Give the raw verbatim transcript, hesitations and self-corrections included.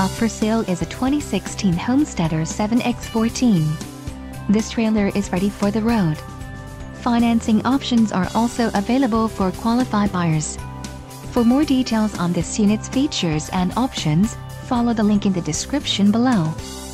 up for sale is a twenty sixteen Homesteader seven by fourteen. This trailer is ready for the road. Financing options are also available for qualified buyers. For more details on this unit's features and options, follow the link in the description below.